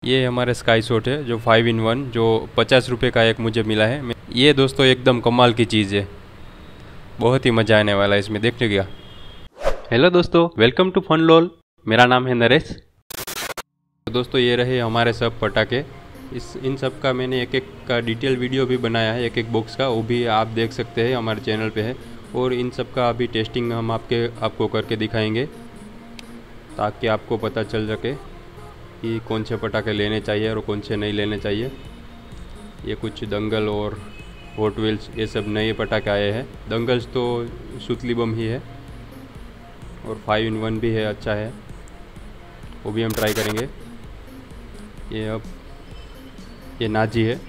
ये हमारे sky shot है जो 5 in 1 जो 50 रुपये का एक मुझे मिला है। ये दोस्तों एकदम कमाल की चीज़ है, बहुत ही मज़ा आने वाला है इसमें देखने का। हेलो दोस्तों, वेलकम टू फन लोल। मेरा नाम है नरेश। तो दोस्तों ये रहे हमारे सब पटाखे। इन सब का मैंने एक एक का डिटेल वीडियो भी बनाया है, एक एक बॉक्स का, वो भी आप देख सकते हैं, हमारे चैनल पे है। और इन सब का अभी टेस्टिंग हम आपको करके दिखाएंगे ताकि आपको पता चल सके कि कौन से पटाखे लेने चाहिए और कौन से नहीं लेने चाहिए। ये कुछ दंगल और हॉट व्हील्स ये सब नए पटाखे आए हैं। दंगल्स तो सुतली बम ही है और 5 in 1 भी है, अच्छा है, वो भी हम ट्राई करेंगे। ये नाजी है।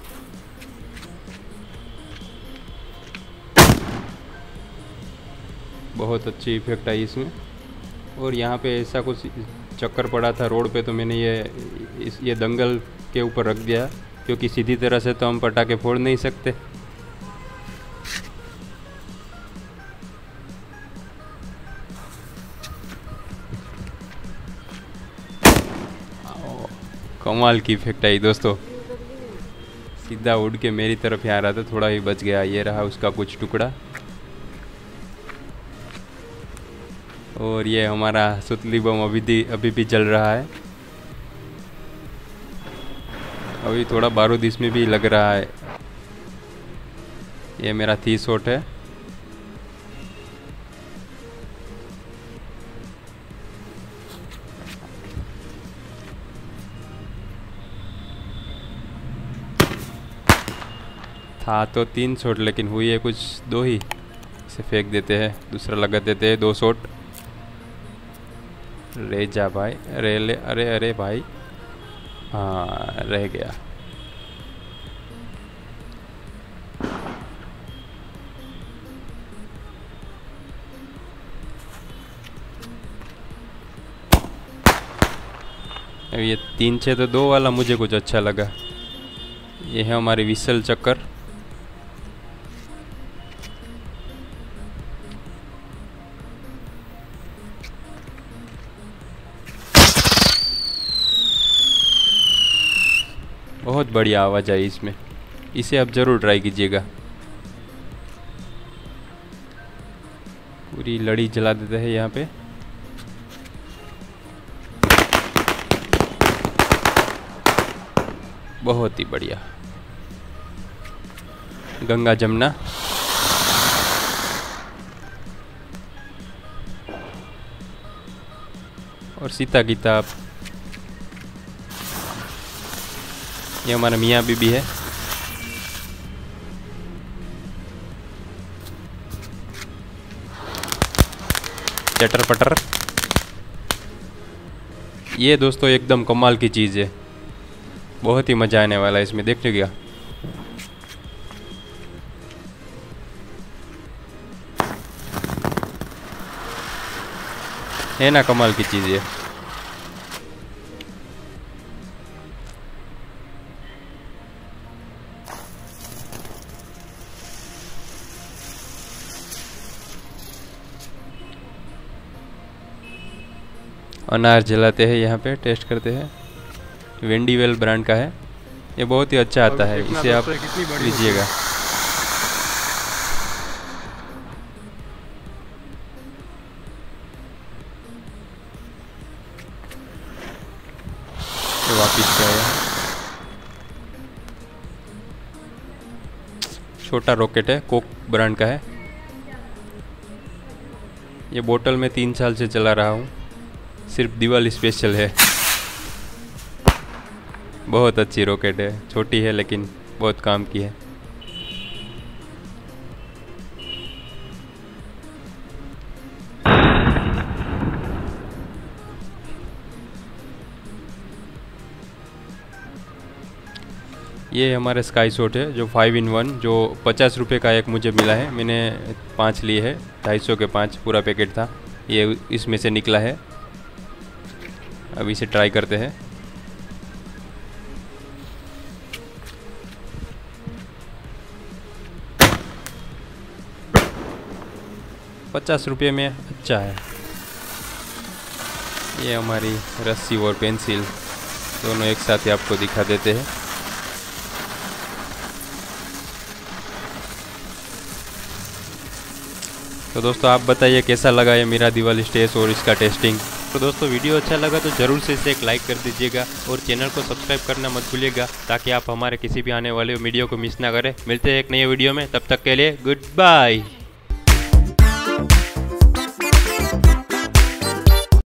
बहुत अच्छी इफेक्ट आई इसमें। और यहाँ पे ऐसा कुछ चक्कर पड़ा था रोड पे, तो मैंने ये दंगल के ऊपर रख दिया क्योंकि सीधी तरह से तो हम पटाखे फोड़ नहीं सकते। कमाल की इफेक्ट आई दोस्तों, सीधा उड़ के मेरी तरफ ही आ रहा था, थोड़ा ही बच गया। ये रहा उसका कुछ टुकड़ा। और ये हमारा सुतली बम अभी भी चल रहा है। अभी थोड़ा बारूद इसमें भी लग रहा है। ये मेरा 30 शॉट है। था तो 3 शॉट लेकिन हुई है कुछ 2 ही। इसे फेंक देते हैं, दूसरा लगा देते हैं। 2 शॉट। ले जा भाई, अरे ले, अरे अरे भाई, हाँ रह गया। अब ये 3-6 तो 2 वाला मुझे कुछ अच्छा लगा। ये है हमारी विसल चक्कर। बहुत बढ़िया आवाज़ आई इसमें, इसे आप ज़रूर ट्राई कीजिएगा। पूरी लड़ी जला देते हैं यहाँ पे। बहुत ही बढ़िया। गंगा जमुना। और सीता गीता। ये हमारा मियाँ बीबी है। चटर पटर। ये दोस्तों एकदम कमाल की चीज़ है, बहुत ही मज़ा आने वाला है इसमें देखने का। है ना कमाल की चीज़ है। अनार जलाते हैं यहाँ पे, टेस्ट करते हैं। वेंडीवेल ब्रांड का है, ये बहुत ही अच्छा आता है, इसे आप लीजिएगा। ये वापिस से आया। छोटा रॉकेट है, कोक ब्रांड का है। ये बोतल में 3 साल से चला रहा हूँ, सिर्फ दिवाली स्पेशल है। बहुत अच्छी रॉकेट है, छोटी है लेकिन बहुत काम की है। ये हमारे स्काई शॉट है जो 5 in 1 जो 50 रुपये का एक मुझे मिला है। मैंने 5 लिए है, 250 के 5 पूरा पैकेट था, ये इसमें से निकला है। अब इसे ट्राई करते हैं। ₹50 में अच्छा है। ये हमारी रस्सी और पेंसिल दोनों एक साथ ही आपको दिखा देते हैं। तो दोस्तों आप बताइए कैसा लगा ये मेरा दिवाली स्टेज और इसका टेस्टिंग। तो दोस्तों वीडियो अच्छा लगा तो ज़रूर से इसे एक लाइक कर दीजिएगा और चैनल को सब्सक्राइब करना मत भूलिएगा, ताकि आप हमारे किसी भी आने वाले वीडियो को मिस ना करें। मिलते हैं एक नए वीडियो में, तब तक के लिए गुड बाय।